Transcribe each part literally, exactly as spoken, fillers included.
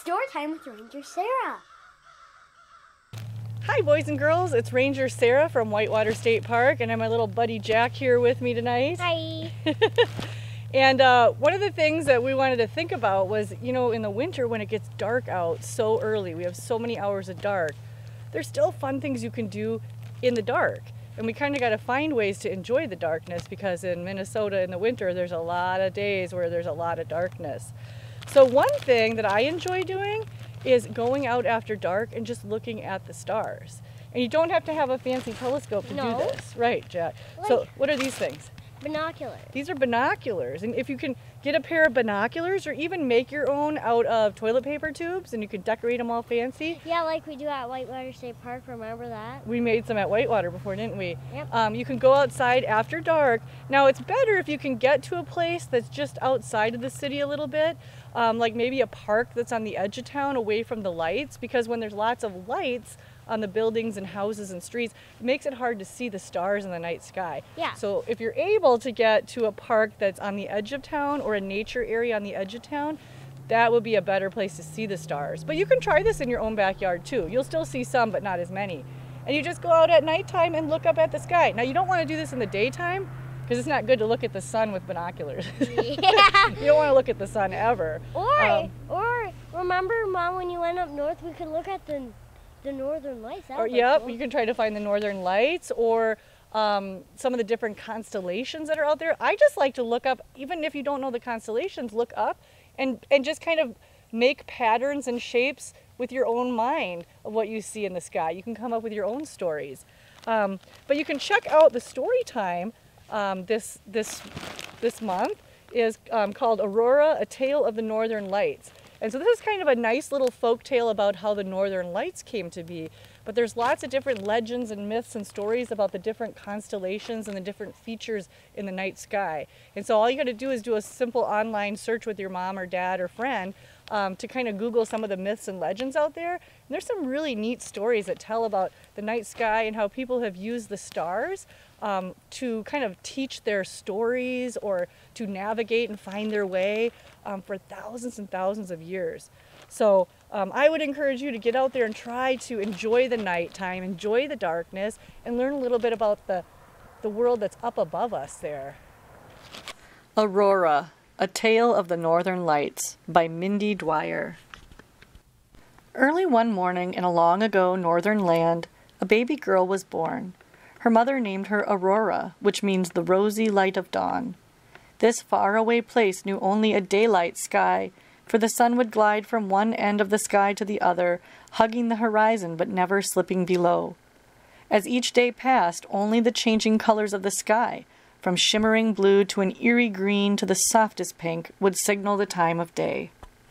Storytime with Ranger Sara. Hi boys and girls, it's Ranger Sara from Whitewater State Park, and I have my little buddy Jack here with me tonight. Hi. And uh, one of the things that we wanted to think about was, you know, in the winter when it gets dark out so early, we have so many hours of dark, there's still fun things you can do in the dark. And we kind of got to find ways to enjoy the darkness, because in Minnesota in the winter there's a lot of days where there's a lot of darkness. So one thing that I enjoy doing is going out after dark and just looking at the stars. And you don't have to have a fancy telescope to no. do this. Right, Jack. Like so what are these things? Binoculars. These are binoculars, and if you can get a pair of binoculars or even make your own out of toilet paper tubes, and you can decorate them all fancy. Yeah, like we do at Whitewater State Park, remember that? We made some at Whitewater before, didn't we? Yep. Um, you can go outside after dark. Now it's better if you can get to a place that's just outside of the city a little bit, um, like maybe a park that's on the edge of town away from the lights, because when there's lots of lights on the buildings and houses and streets, it makes it hard to see the stars in the night sky. Yeah. So if you're able to get to a park that's on the edge of town or a nature area on the edge of town, that would be a better place to see the stars. But you can try this in your own backyard too. You'll still see some, but not as many. And you just go out at nighttime and look up at the sky. Now you don't want to do this in the daytime, because it's not good to look at the sun with binoculars. Yeah. You don't want to look at the sun ever. Or, um, or remember, Mom, when you went up north, we could look at the the northern lights. That or, was yep, cool. you can try to find the northern lights, or um, some of the different constellations that are out there. I just like to look up, even if you don't know the constellations, look up and, and just kind of make patterns and shapes with your own mind of what you see in the sky. You can come up with your own stories. Um, but you can check out the Storytime um, this, this, this month is um, called Aurora, A Tale of the Northern Lights. And so this is kind of a nice little folk tale about how the Northern Lights came to be. But there's lots of different legends and myths and stories about the different constellations and the different features in the night sky. And so all you got to do is do a simple online search with your mom or dad or friend um, to kind of Google some of the myths and legends out there. And there's some really neat stories that tell about the night sky and how people have used the stars um, to kind of teach their stories or to navigate and find their way um, for thousands and thousands of years. So um, I would encourage you to get out there and try to enjoy the nighttime, enjoy the darkness, and learn a little bit about the, the world that's up above us there. Aurora, A Tale of the Northern Lights by Mindy Dwyer. Early one morning in a long ago northern land, a baby girl was born. Her mother named her Aurora, which means the rosy light of dawn. This faraway place knew only a daylight sky, for the sun would glide from one end of the sky to the other, hugging the horizon but never slipping below. As each day passed, only the changing colors of the sky, from shimmering blue to an eerie green to the softest pink, would signal the time of day.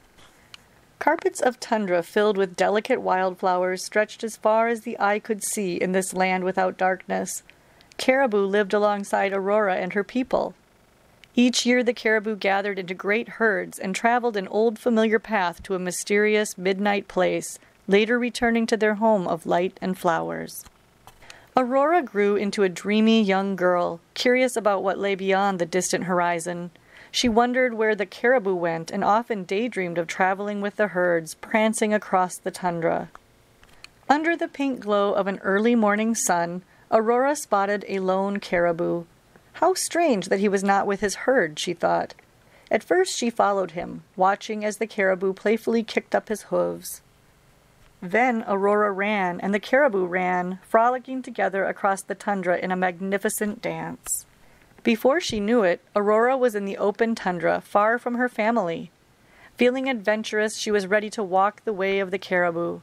Carpets of tundra filled with delicate wildflowers stretched as far as the eye could see in this land without darkness. Caribou lived alongside Aurora and her people. Each year the caribou gathered into great herds and traveled an old familiar path to a mysterious midnight place, later returning to their home of light and flowers. Aurora grew into a dreamy young girl, curious about what lay beyond the distant horizon. She wondered where the caribou went and often daydreamed of traveling with the herds, prancing across the tundra. Under the pink glow of an early morning sun, Aurora spotted a lone caribou. How strange that he was not with his herd, she thought. At first she followed him, watching as the caribou playfully kicked up his hooves. Then Aurora ran, and the caribou ran, frolicking together across the tundra in a magnificent dance. Before she knew it, Aurora was in the open tundra, far from her family. Feeling adventurous, she was ready to walk the way of the caribou.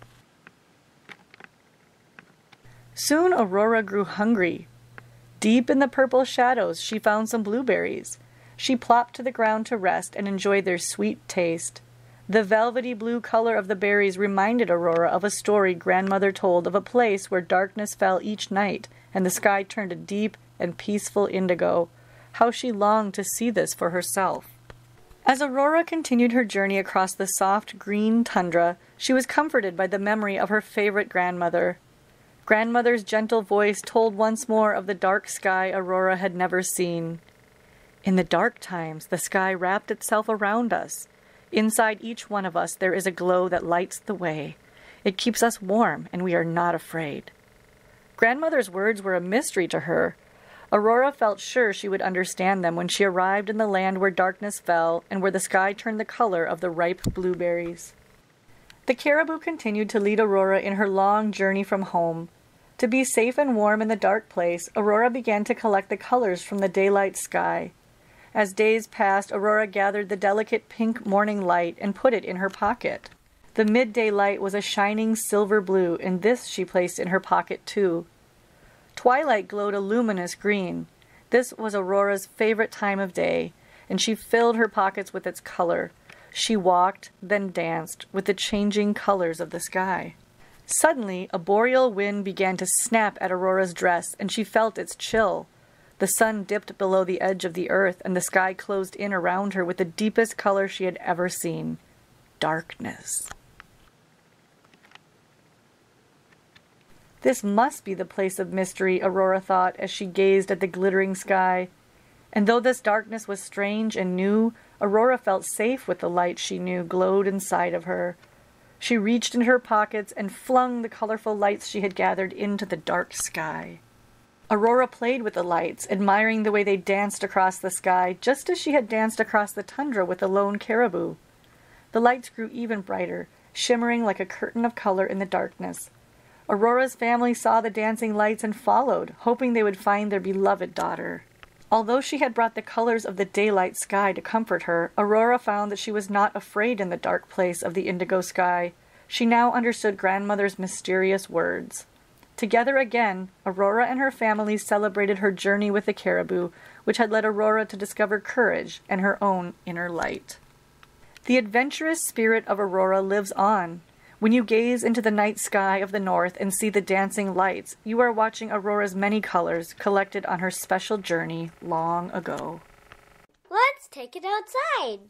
Soon Aurora grew hungry. Deep in the purple shadows, she found some blueberries. She plopped to the ground to rest and enjoy their sweet taste. The velvety blue color of the berries reminded Aurora of a story grandmother told of a place where darkness fell each night and the sky turned a deep and peaceful indigo. How she longed to see this for herself. As Aurora continued her journey across the soft green tundra, she was comforted by the memory of her favorite grandmother. Grandmother's gentle voice told once more of the dark sky Aurora had never seen. In the dark times, the sky wrapped itself around us. Inside each one of us there is a glow that lights the way. It keeps us warm, and we are not afraid. Grandmother's words were a mystery to her. Aurora felt sure she would understand them when she arrived in the land where darkness fell and where the sky turned the color of the ripe blueberries. The caribou continued to lead Aurora in her long journey from home. To be safe and warm in the dark place, Aurora began to collect the colors from the daylight sky. As days passed, Aurora gathered the delicate pink morning light and put it in her pocket. The midday light was a shining silver blue, and this she placed in her pocket too. Twilight glowed a luminous green. This was Aurora's favorite time of day, and she filled her pockets with its color. She walked, then danced, with the changing colors of the sky. Suddenly, a boreal wind began to snap at Aurora's dress, and she felt its chill. The sun dipped below the edge of the earth, and the sky closed in around her with the deepest color she had ever seen. Darkness. This must be the place of mystery, Aurora thought as she gazed at the glittering sky. And though this darkness was strange and new, Aurora felt safe with the light she knew glowed inside of her. She reached into her pockets and flung the colorful lights she had gathered into the dark sky. Aurora played with the lights, admiring the way they danced across the sky, just as she had danced across the tundra with the lone caribou. The lights grew even brighter, shimmering like a curtain of color in the darkness. Aurora's family saw the dancing lights and followed, hoping they would find their beloved daughter. Although she had brought the colors of the daylight sky to comfort her, Aurora found that she was not afraid in the dark place of the indigo sky. She now understood grandmother's mysterious words. Together again, Aurora and her family celebrated her journey with the caribou, which had led Aurora to discover courage and her own inner light. The adventurous spirit of Aurora lives on. When you gaze into the night sky of the north and see the dancing lights, you are watching Aurora's many colors collected on her special journey long ago. Let's take it outside.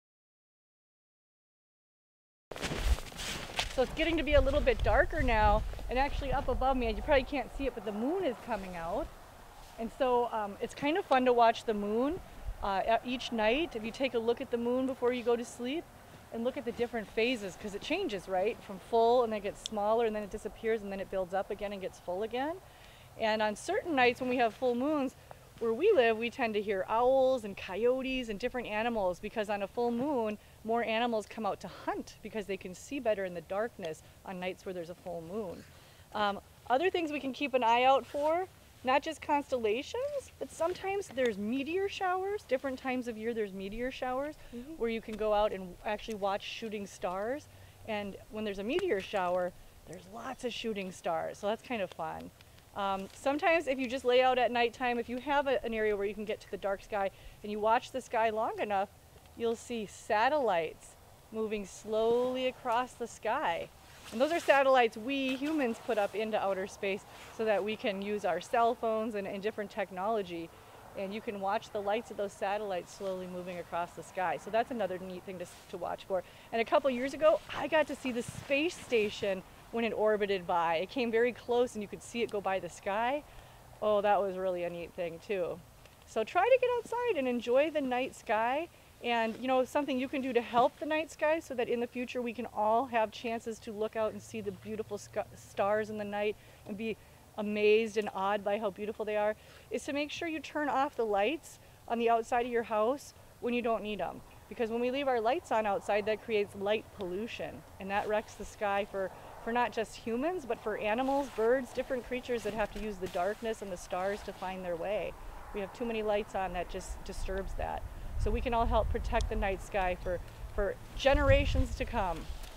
So it's getting to be a little bit darker now, and actually up above me, you probably can't see it, but the moon is coming out. And so um, it's kind of fun to watch the moon uh, each night. If you take a look at the moon before you go to sleep, and look at the different phases, because it changes, right? From full, and then it gets smaller, and then it disappears, and then it builds up again and gets full again. And on certain nights when we have full moons, where we live, we tend to hear owls and coyotes and different animals, because on a full moon, more animals come out to hunt because they can see better in the darkness on nights where there's a full moon. Um, other things we can keep an eye out for, not just constellations, but sometimes there's meteor showers. Different times of year there's meteor showers mm-hmm. where you can go out and actually watch shooting stars. And when there's a meteor shower, there's lots of shooting stars, so that's kind of fun. Um, sometimes if you just lay out at nighttime, if you have a, an area where you can get to the dark sky and you watch the sky long enough, you'll see satellites moving slowly across the sky. And those are satellites we humans put up into outer space so that we can use our cell phones and, and different technology. And you can watch the lights of those satellites slowly moving across the sky. So that's another neat thing to, to watch for. And a couple years ago, I got to see the space station when it orbited by. It came very close and you could see it go by the sky. Oh, that was really a neat thing too. So try to get outside and enjoy the night sky. And you know, something you can do to help the night sky so that in the future we can all have chances to look out and see the beautiful stars in the night and be amazed and awed by how beautiful they are, is to make sure you turn off the lights on the outside of your house when you don't need them. Because when we leave our lights on outside, that creates light pollution, and that wrecks the sky for, for not just humans, but for animals, birds, different creatures that have to use the darkness and the stars to find their way. We have too many lights on that just disturbs that. So we can all help protect the night sky for, for generations to come.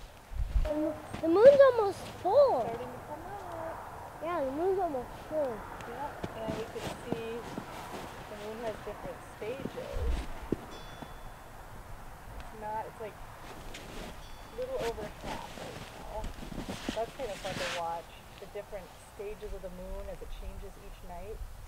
And the moon's almost full. Starting to come out. Yeah, the moon's almost full. Yeah, and we can see the moon has different stages. It's not, it's like a little over half right now. That's kind of fun to watch, the different stages of the moon as it changes each night.